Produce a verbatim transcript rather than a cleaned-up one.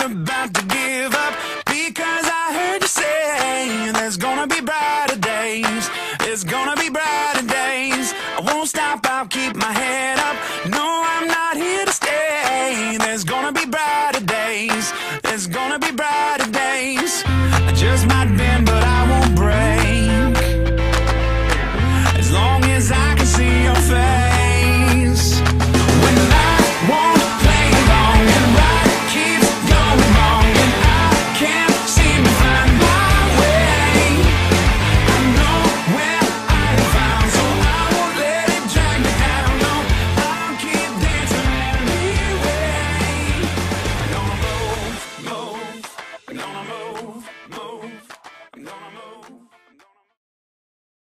about to give up, because I heard you say there's gonna be brighter days. There's gonna be brighter days. I won't stop, I'll keep my head up. No, I'm not here to stay. There's gonna be brighter days. There's gonna be brighter days. I just might